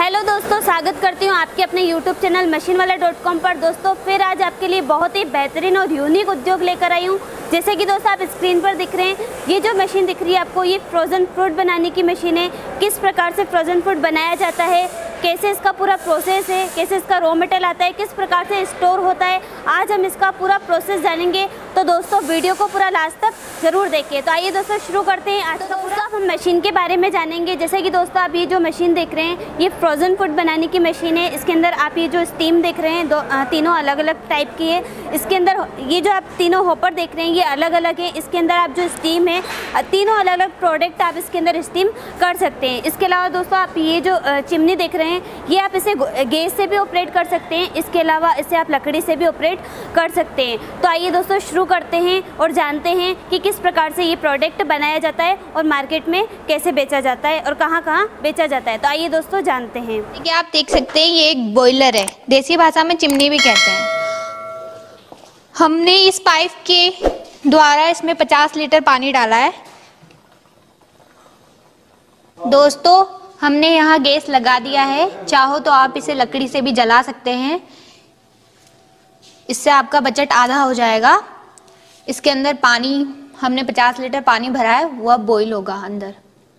Hello दोस्तों, स्वागत करती हूँ आपके अपने YouTube चैनल मशीनवाला.com पर। दोस्तों फिर आज आपके लिए बहुत ही बेहतरीन और यूनिक उद्योग लेकर आई हूँ। जैसे कि दोस्तों आप स्क्रीन पर दिख रहे हैं, ये जो मशीन दिख रही है आपको, ये फ्रोज़न फ्रूट बनाने की मशीन है। किस प्रकार से फ्रोज़न फ्रूट बनाया जाता है, कैसे इसका पूरा प्रोसेस है, कैसे इसका रॉ मटेरियल आता है, किस प्रकार से स्टोर होता है, आज हम इसका पूरा प्रोसेस जानेंगे। तो दोस्तों वीडियो को पूरा लास्ट तक ज़रूर देखिए। तो आइए दोस्तों शुरू करते हैं। आज का पूरा हम मशीन के बारे में जानेंगे। जैसे कि दोस्तों आप ये जो मशीन देख रहे हैं, ये फ्रोज़न फूड बनाने की मशीन है। इसके अंदर आप ये जो स्टीम देख रहे हैं, तीनों अलग अलग टाइप की है। इसके अंदर ये जो आप तीनों हॉपर देख रहे हैं, ये अलग अलग है। इसके अंदर आप जो स्टीम है, तीनों अलग अलग प्रोडक्ट आप इसके अंदर स्टीम कर सकते हैं। इसके अलावा दोस्तों आप ये जो चिमनी देख रहे हैं, ये आप इसे गैस से भी ऑपरेट कर सकते हैं। इसके अलावा इसे आप लकड़ी से भी ऑपरेट कर सकते हैं। तो आइए दोस्तों शुरू करते हैं और जानते हैं कि किस प्रकार से ये प्रोडक्ट बनाया जाता है और मार्केट में कैसे बेचा जाता है और कहाँ कहाँ बेचा जाता है। तो आइए दोस्तों जानते हैं। देखिए आप देख सकते हैं, ये एक बॉयलर है, देसी भाषा में चिमनी भी कहते हैं। हमने इस पाइप के द्वारा इसमें 50 लीटर पानी डाला है। दोस्तों हमने यहाँ गैस लगा दिया है, चाहो तो आप इसे लकड़ी से भी जला सकते हैं, इससे आपका बजट आधा हो जाएगा। इसके अंदर पानी, हमने 50 लीटर पानी भरा है, वो अब बॉईल होगा अंदर।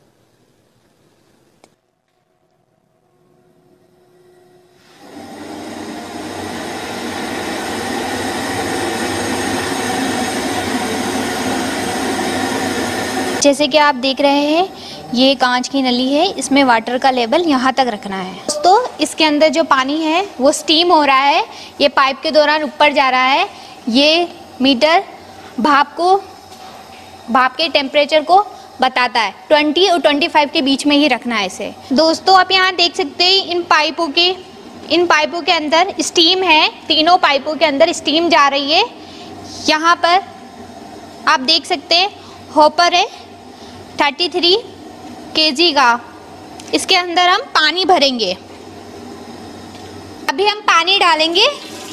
जैसे कि आप देख रहे हैं, ये कांच की नली है, इसमें वाटर का लेवल यहाँ तक रखना है। दोस्तों इसके अंदर जो पानी है वो स्टीम हो रहा है, ये पाइप के दौरान ऊपर जा रहा है। ये मीटर भाप के टेम्परेचर को बताता है। 20 और 25 के बीच में ही रखना है इसे। दोस्तों आप यहाँ देख सकते हैं, इन पाइपों के अंदर स्टीम है, तीनों पाइपों के अंदर स्टीम जा रही है। यहाँ पर आप देख सकते हैं हॉपर है 33 kg का, इसके अंदर हम पानी भरेंगे। अभी हम पानी डालेंगे।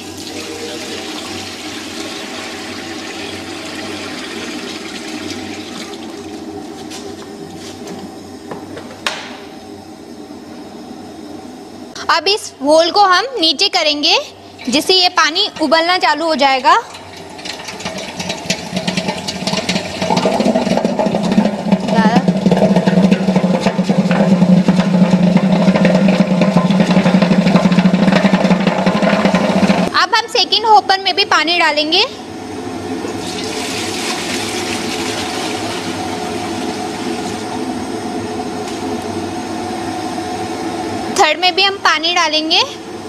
अब इस होल को हम नीचे करेंगे, जिससे ये पानी उबलना चालू हो जाएगा। अब हम सेकंड हॉपर में भी पानी डालेंगे। थर्ड में भी हम पानी डालेंगे।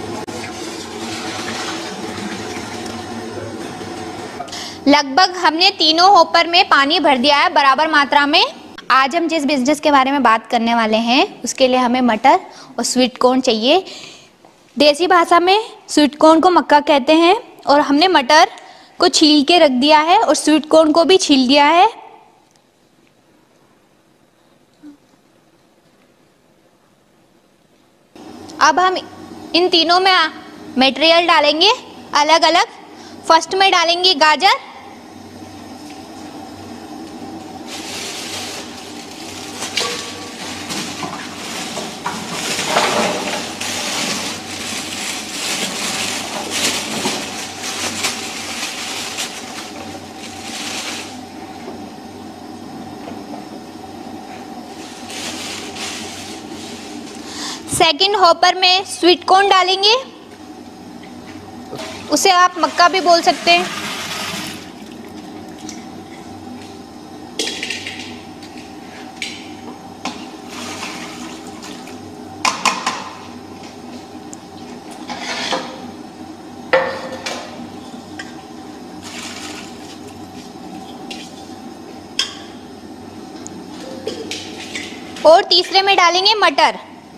लगभग हमने तीनों हॉपर में पानी भर दिया है बराबर मात्रा में। आज हम जिस बिजनेस के बारे में बात करने वाले हैं, उसके लिए हमें मटर और स्वीट कॉर्न चाहिए। देसी भाषा में स्वीट कॉर्न को मक्का कहते हैं, और हमने मटर को छील के रख दिया है और स्वीट कॉर्न को भी छील दिया है। अब हम इन तीनों में मटेरियल डालेंगे अलग अलग। फर्स्ट में डालेंगे गाजर, सेकंड हॉपर में स्वीट कॉर्न डालेंगे, उसे आप मक्का भी बोल सकते हैं। और तीसरे में डालेंगे मटर।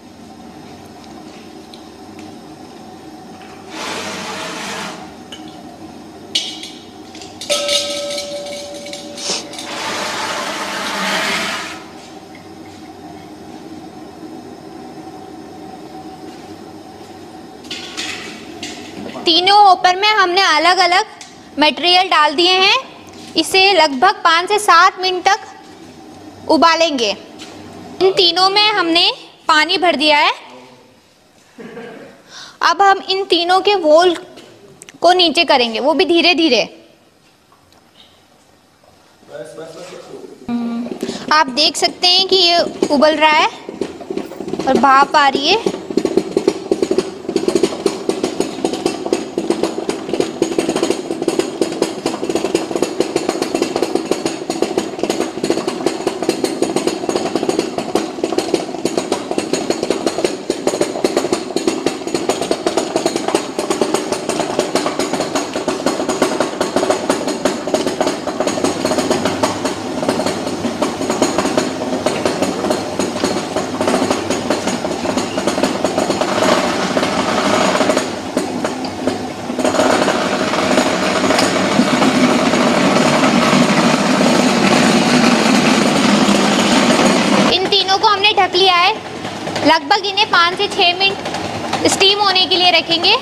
तीनों हॉपर में हमने अलग अलग मटेरियल डाल दिए हैं। इसे लगभग 5 से 7 मिनट तक उबालेंगे। इन तीनों में हमने पानी भर दिया है। अब हम इन तीनों के वॉल को नीचे करेंगे, वो भी धीरे धीरे। आप देख सकते हैं कि ये उबल रहा है और भाप आ रही है। ढक लिया है। लगभग इन्हें 5 से 6 मिनट स्टीम होने के लिए रखेंगे।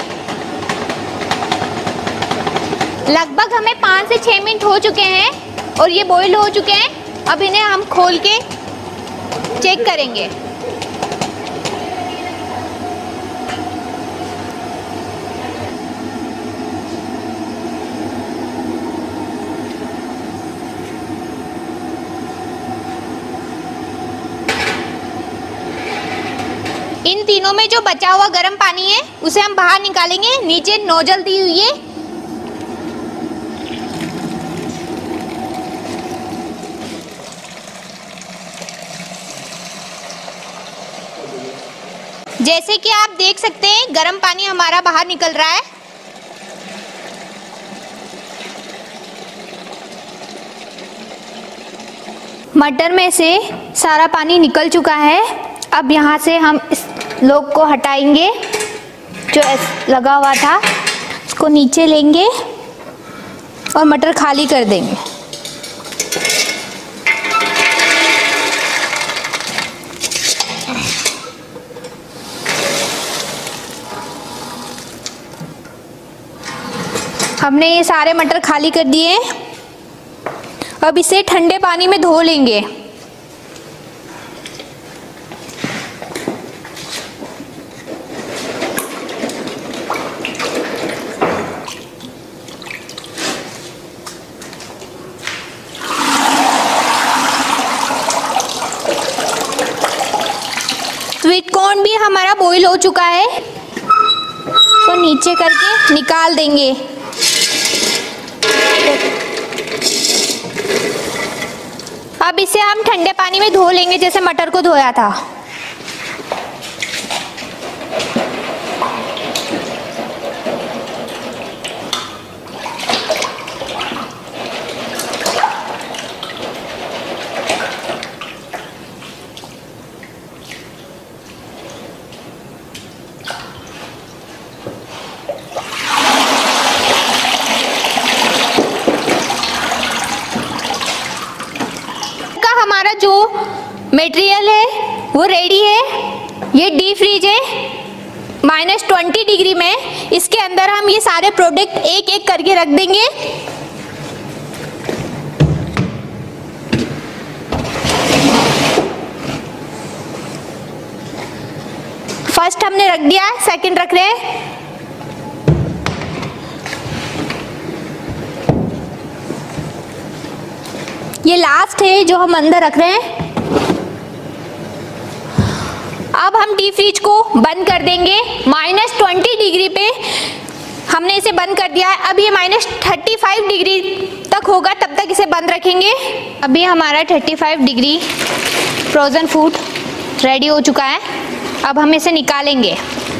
लगभग हमें 5 से 6 मिनट हो चुके हैं और ये बॉईल हो चुके हैं। अब इन्हें हम खोल के चेक करेंगे। इन तीनों में जो बचा हुआ गर्म पानी है उसे हम बाहर निकालेंगे। नीचे नोजल दी हुई है। जैसे कि आप देख सकते हैं गर्म पानी हमारा बाहर निकल रहा है। मटर में से सारा पानी निकल चुका है। अब यहाँ से हम इस लोग को हटाएंगे जो लगा हुआ था, इसको नीचे लेंगे और मटर खाली कर देंगे। हमने ये सारे मटर खाली कर दिए। अब इसे ठंडे पानी में धो लेंगे। स्वीट कॉर्न भी हमारा बॉईल हो चुका है, तो नीचे करके निकाल देंगे। अब इसे हम ठंडे पानी में धो लेंगे जैसे मटर को धोया था। हमारा जो मटेरियल है वो रेडी है। ये डीप फ्रीज है -20 डिग्री में। इसके अंदर हम ये सारे प्रोडक्ट एक एक करके रख देंगे। फर्स्ट हमने रख दिया, सेकंड रख रहे हैं। ये लास्ट है जो हम अंदर रख रहे हैं। अब हम डीप फ्रीज को बंद कर देंगे। -20 डिग्री पे हमने इसे बंद कर दिया है। अब ये -35 डिग्री तक होगा, तब तक इसे बंद रखेंगे। अभी हमारा 35 डिग्री फ्रोज़न फूड रेडी हो चुका है। अब हम इसे निकालेंगे।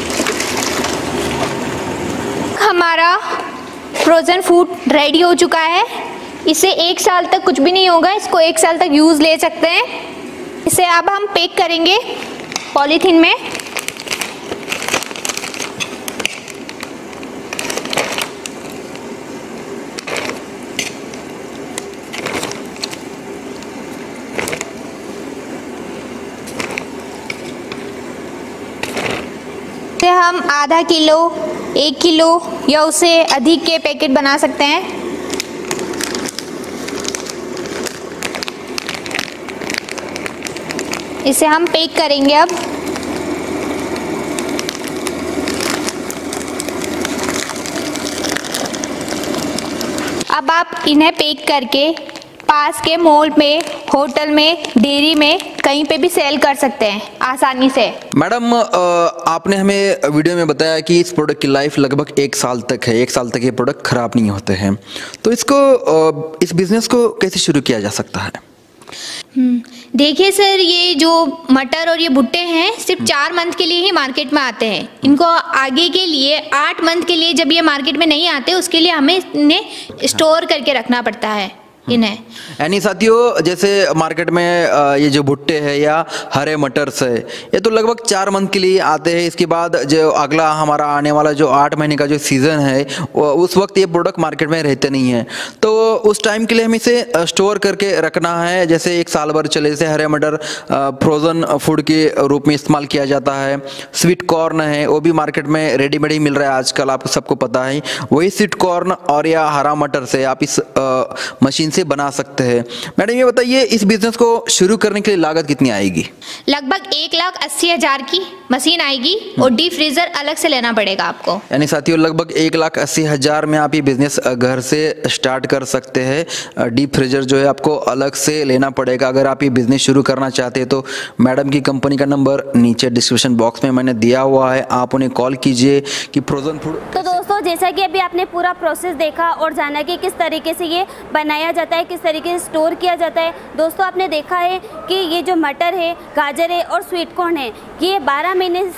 हमारा फ्रोज़न फूड रेडी हो चुका है। इसे 1 साल तक कुछ भी नहीं होगा, इसको 1 साल तक यूज़ ले सकते हैं। इसे अब हम पैक करेंगे पॉलीथीन में। इसे हम आधा किलो, 1 किलो या उससे अधिक के पैकेट बना सकते हैं। इसे हम पैक करेंगे। अब अब आप इन्हें पैक करके पास के मॉल में, होटल में, डेयरी में कहीं पे भी सेल कर सकते हैं आसानी से। मैडम आपने हमें वीडियो में बताया कि इस प्रोडक्ट की लाइफ लगभग 1 साल तक है, 1 साल तक ये प्रोडक्ट खराब नहीं होते हैं, तो इसको इस बिज़नेस को कैसे शुरू किया जा सकता है? देखिए सर, ये जो मटर और ये भुट्टे हैं सिर्फ 4 मंथ के लिए ही मार्केट में आते हैं। इनको आगे के लिए 8 मंथ के लिए जब ये मार्केट में नहीं आते उसके लिए हमें इन्हें स्टोर करके रखना पड़ता है इन्हें। यानी साथियों, जैसे मार्केट में ये जो भुट्टे हैं या हरे मटर्स है, ये तो लगभग 4 मंथ के लिए आते हैं। इसके बाद जो अगला हमारा आने वाला जो 8 महीने का जो सीज़न है, उस वक्त ये प्रोडक्ट मार्केट में रहते नहीं हैं, तो उस टाइम के लिए हमें इसे स्टोर करके रखना है, जैसे 1 साल भर चले। जैसे हरे मटर फ्रोज़न फूड के रूप में इस्तेमाल किया जाता है। स्वीट कॉर्न है, वो भी मार्केट में रेडीमेड ही मिल रहा है आजकल, आपको सबको पता है। वही स्वीट कॉर्न और या हरा मटर से आप इस मशीन से बना सकते हैं। मैडम ये बताइए, इस बिजनेस को शुरू करने के लिए लागत कितनी आएगी? लगभग 1,80,000 की मशीन आएगी और डीप फ्रीजर अलग से लेना पड़ेगा आपको। यानी साथियों, लगभग 1,80,000 में आप ये बिजनेस घर से स्टार्ट कर सकते हैं। डीप फ्रीजर जो है आपको अलग से लेना पड़ेगा अगर आप ये बिजनेस शुरू करना चाहते हैं। तो मैडम की कंपनी का नंबर नीचे डिस्क्रिप्शन बॉक्स में मैंने दिया हुआ है, आप उन्हें कॉल कीजिए कि फ्रोजन फूड। तो दोस्तों, जैसा कि अभी आपने पूरा प्रोसेस देखा और जाना कि किस तरीके से ये बनाया जाता है, किस तरीके से स्टोर किया जाता है। दोस्तों, आपने देखा है कि ये जो मटर है, गाजर है और स्वीट कॉर्न है, ये 12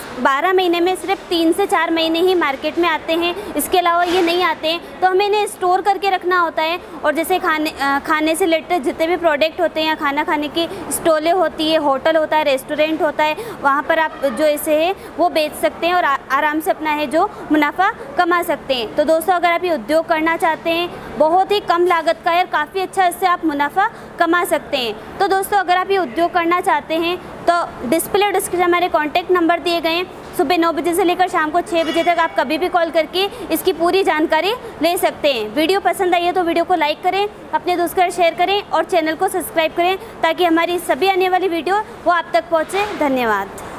महीने में सिर्फ 3 से 4 महीने ही मार्केट में आते हैं। इसके अलावा ये नहीं आते हैं, तो हमें इन्हें स्टोर करके रखना होता है। और जैसे खाने से रिलेटेड जितने भी प्रोडक्ट होते हैं या खाना खाने की स्टॉलें होती है, होटल होता है, रेस्टोरेंट होता है, वहाँ पर आप जो ऐसे है वो बेच सकते हैं और आराम से अपना है जो मुनाफा कमा सकते हैं। तो दोस्तों, अगर आप ये उद्योग करना चाहते हैं, बहुत ही कम लागत का है और काफ़ी अच्छा इससे आप मुनाफा कमा सकते हैं। तो दोस्तों, अगर आप ये उद्योग करना चाहते हैं तो डिस्प्ले और डिस्क्रिप्शन हमारे कॉन्टैक्ट नंबर दिए गए हैं। सुबह 9 बजे से लेकर शाम को 6 बजे तक आप कभी भी कॉल करके इसकी पूरी जानकारी ले सकते हैं। वीडियो पसंद आई है तो वीडियो को लाइक करें, अपने दोस्तों को शेयर करें और चैनल को सब्सक्राइब करें ताकि हमारी सभी आने वाली वीडियो वो आप तक पहुँचे। धन्यवाद।